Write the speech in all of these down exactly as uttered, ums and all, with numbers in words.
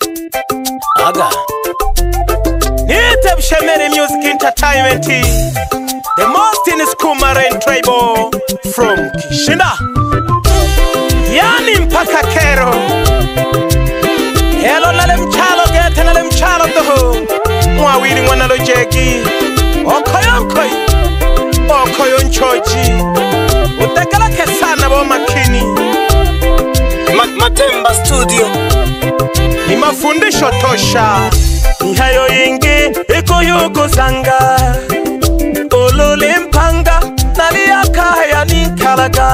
Aga Nite Bshemere Music Entertainment, the most in school marine tribal from Kishinda, yani mpaka Kero. Hello nale mchalo gete nale mchalo toho mwawili mwanalo jegi okoyonkoi okoyonchoji utekeleke sana bo makini. Matemba Studio ni mafundisho tosha, ni hayo ingi iko yuko sanga olole mpanga naliyaka ya nikalaga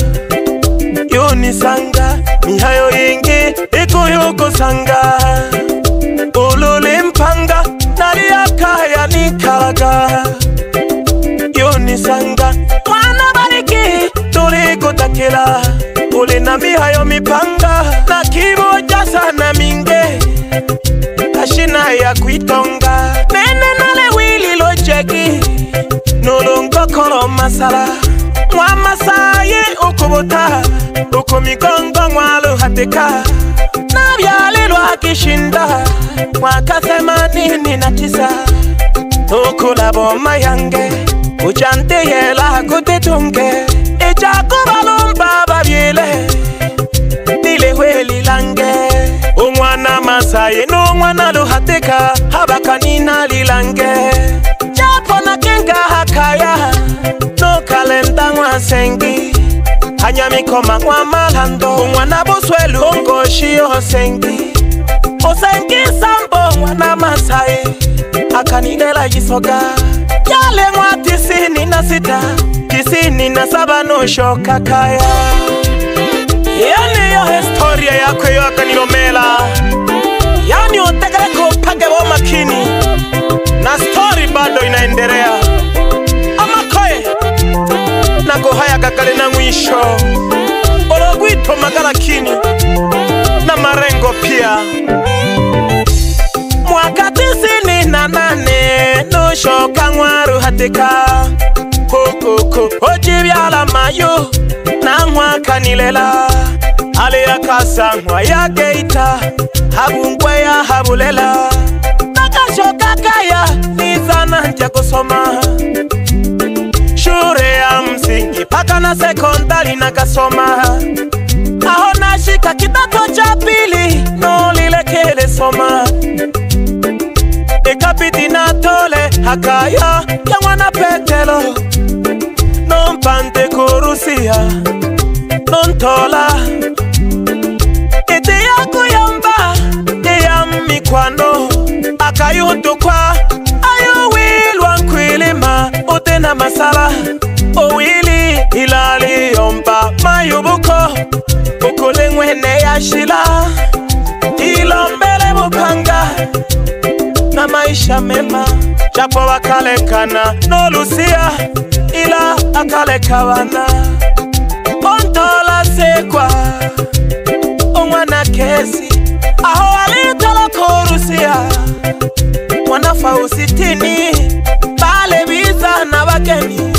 yoni sanga, ni hayo ingi iko yuko sanga olole mpanga naliyaka ya nikalaga yoni sanga. Mwana bariki tuliko takila ule na mihayo mipanga na kimoja sana minge ashina ya kuitonga nene nale wili lojeki nolongo koro masala mwa masaye ukubota uko migongo mwalo hateka na byalilwa Kishinda mwaka themanini na tisa ukula boma yange uchante yela kutetunge ichakubalumba babyele nile weli lange umwana masaye no mwana luhateka habakanina lilange japo na kenga hakaya no kalenda mwasengi hanyamikoma kwa malando umwana buswelu ongoshio sengi osengi sambo mwana masaye akanidela jisoga yale mwa tisini na sita tisini na saba no shoka kaya. Yani yo historia yako yo akanilomela, yani otegeleko page bo makini na story bado inaendelea. Ama koe na gohaya kakale na mwisho ologwito magala kini na marengo pia. Mwaka tisini na nane no shoka ngwaru hateka kokoko ojibyala mayo na mwaka nilela ale yakasa mwa ya geita habungwe ya habulela nakashoka kaya nizana nja kusoma shure ya msingi paka na sekondari nakasoma aho nashika kidato cha pili no lilekele soma ikapiti na tole hakaya ya mwana Petelo non pante kurusia non tola ete yako yamba eyami kwano akayuto kwa ayo wilwa nkwilima otena masala owili ilali yomba mayubuko ukule mwene ya shila ilombele mupanga na maisha mema japo wakalekana no lusia ila akalekawana ontola sekwa omwana kesi aho alitola korusia wanafa usitini bale biza na bageni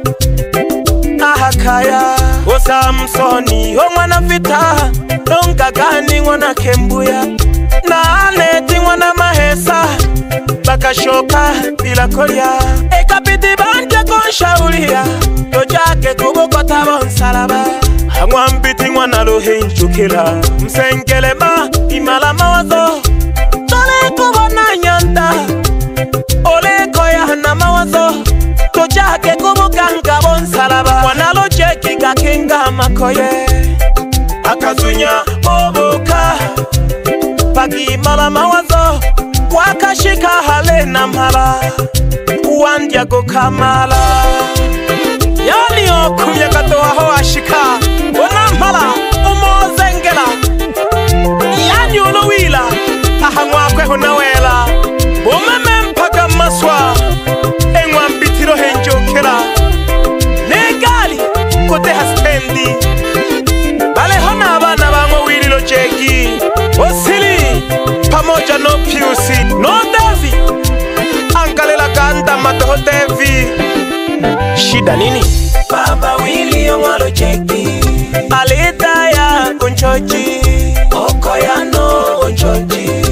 ahakaya o Samsoni omwana vita nonkagani mwana Kembuya na aneti mwana Mahesa bakashoka bila kolya ekapiti banje konshaulia tojake kubokota bonsalaba hamwambiti mwana lohenjukila msengelema imala mawazo tole kubona nyanda oleko ya na mawazo tojake kubokanga bonsalaba mwana lojeki gakenga makoye akazunya oboka pagi mala mawazo wakashika hale na mhala uwandia go kamala yani okumye katoa ho ashika wana mhala umozengela yani unowila ahangwakwe hunawela umeme mpaka maswa engwa mbitiro henjokela negali kote hastendi bale hona abana bamwe wirilo jegi osili pamoja no piusi no Devi angalela ganda matoho Devi shida nini baba wili yomalo jeki alita ya unchoji okoyano unchoji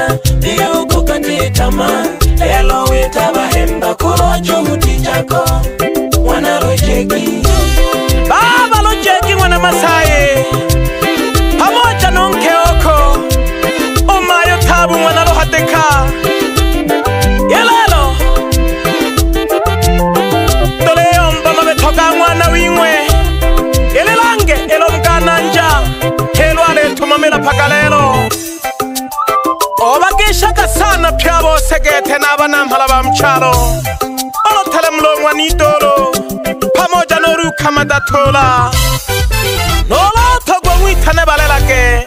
Diuko katitama Lelo wita bahemba Kuro juhudi jako Wana lojeki Baba lojeki wana Masai Pamoja nonke oko Omayo tabu wana lohateka Yelelo Doleomba mabetoka mwana wingwe Yelelange elomkananja Helwale tumamela pakalelo Obagishaka sana pya bose gete n'abanampala ba mchalo Olotele mlongwa nidolo Pamoja noruka madatola Nolotogwa mwitane balelake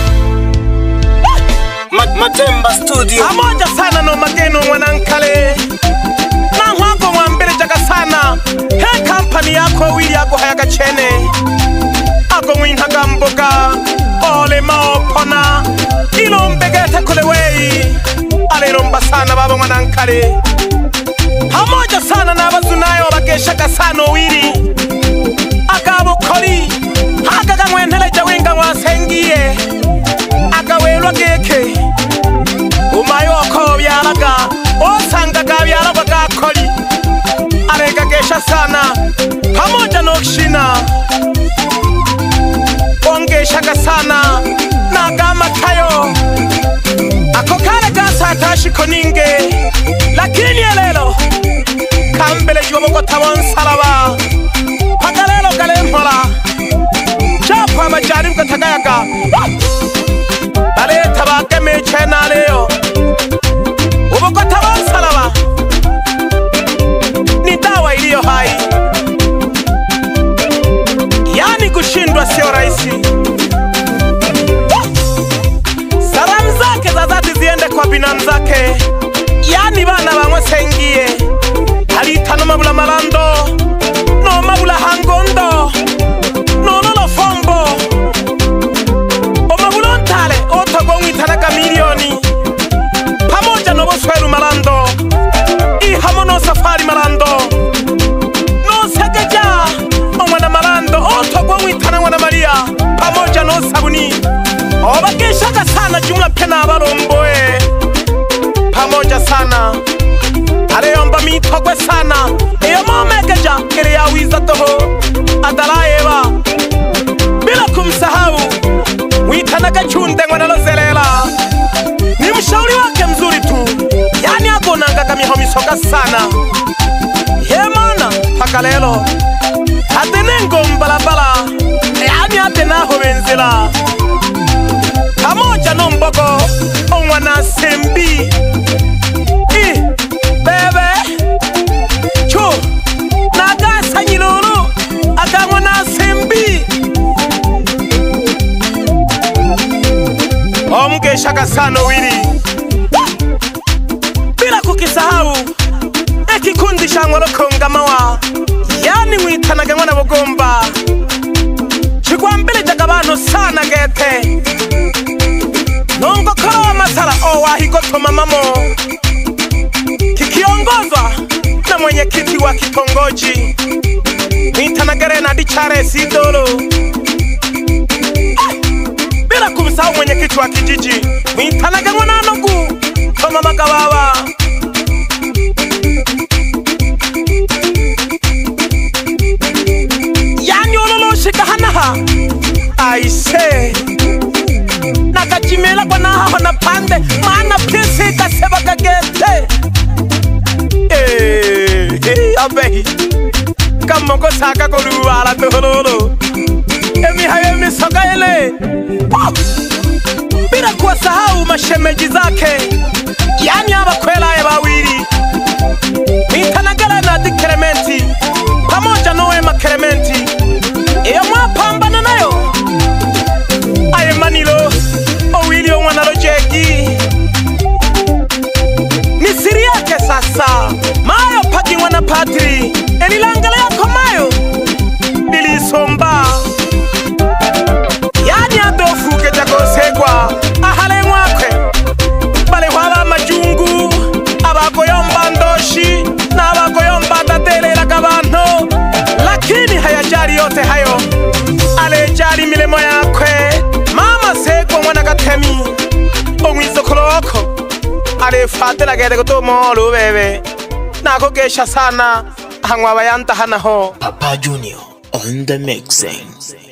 Matemba Studio Pamoja sana no mageno mwanankale Nangwako mwambele jaga sana He company yako wili yako hayaka chene Ako mwinhaga mboga Ole maopona Ilo mbegete kule wei Alilomba sana baba mwanankale Pamoja sana na bazunayo bageshaka sana wili Akabo koli Hakaga mwenhele jawenga wasengie Akawelwa geke Umayo ko byalaga Osanga ga byalaga ga koli Arega gesha sana Pamoja no kshina Ongeshaka sana Nagama tayo Ako kale gasa atashi koninge Lakini elelo Kambele juwaboko tawon salaba Pakalelo kalempola Chapa majari mkatagayaga Bale tabake meche na leo Uboko tawon salaba Ni dawa iliyo hai Yani kushindwa sio rahisi Salamu zake za dhati ziende kwa binamu zake Yani bana bamwe sengie Halita no mabula malando No mabula hangondo No lolo fombo O mabula ntale Otogo mwitanaga milioni Pamoja no bosweru malando Ihamo no safari malando No segeja O mwana malando Otogo mwitana mwana Maria Pamoja no sabuni Obageshaka sana jumla pena abalomboe Pamoja sana Aleyomba mitogwe sana Eyo momegeja Kile ya wiza toho Adalaeva Bila kumsahau Mwitanaga chunde mwana lozelela Ni mshauri wake mzuri tu Yani agonanga kamiho misoka sana Yemana Pakalelo Atenengo mbalabala Yani atenaho benzela Pamoja no mbogo Omwana sembi I Bebe Chu Naga sanyilulu Aga mwana sembi Omgeshaka sana wili Bila kukisahau Eki kundi shangwalo kongamawa Yani mwitanaga mwana bugomba Chigwambili jagabano sana gete Nongo koro masala owa higoto mamamo Kikiongozwa na mwenye kiti wa kitongoji Nitanagere na dichare sidolo Bila kumsahau mwenye kiti wa kijiji Nitanagere mwana nogu Koma magawawa Yani ololo shikahanaha Aise Nakachimela kwa naha na pande Maana pisi kaseba kagete Eh, eh, abehi Kamongo saka koluwa tohololo Emi haye misoga ele Bila kuwasahau mashemeji zake Yani abakwela ya bawili Mitanagala na dikrementi Pamoja nowe makrementi Iyo mwapambana nayo Aye manilo Owili omwana lojeki Ni siri yake sasa Mayo pagi mwana patri Elilangala yako mayo Nilisomba Yani adofu keja kosegwa Ahale mwakwe Bale fatela gede kutomolo bebe nako gesha sana hangwa bayanta hana ho Papa Junior on the mixing.